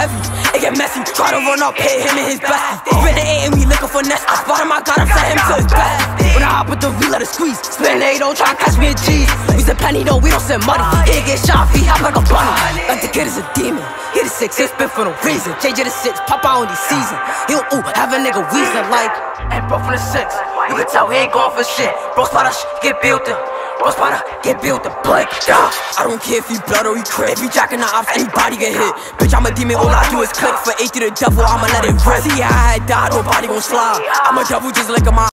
heavy, it get messy. Try to run up, hit him and his bestie. Spin the 8 and we looking for nest. I spot him, I got him, set him to his best. When I hop with the V, let it squeeze. Spin the 8, don't try to catch me a cheese. We send penny, though, we don't send money. He get shot, he hop like a bunny. Like the kid is a demon. Hit a 6, hit spin for no reason. Change it to 6, pop out on these season. He'll have a nigga wheezing like. And bro from the 6, you can tell he ain't going for shit. Bro spot us, get built in. Bro spot us, get built in. Blick, yeah. I don't care if he blood or he crit. If he jacking the ops, anybody get hit. Bitch, I'm a demon, all I do is click. For 8 to the devil, I'ma let it rip. See, I had died, nobody gon' slide. I'm a devil just like a